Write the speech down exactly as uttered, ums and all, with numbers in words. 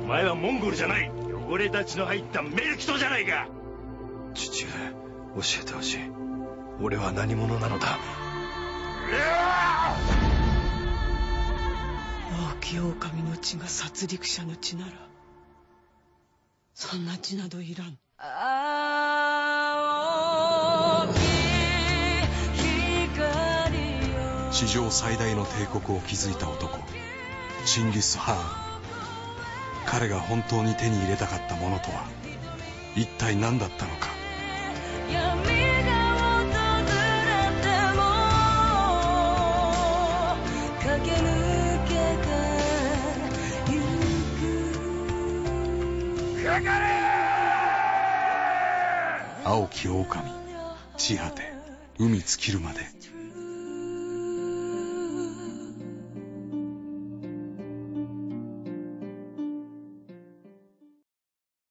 お前はモンゴルじゃない。汚れた血の入ったメルキトじゃないか。 父上、教えてほしい。俺は何者なのだ。 青き狼の血が殺戮者の血なら、そんな血などいらん。 史上最大の帝国を築いた男、チンギス・ハーン。彼が本当に手に入れたかったものとは一体何だったのか。青き狼、地果て、海尽きるまで。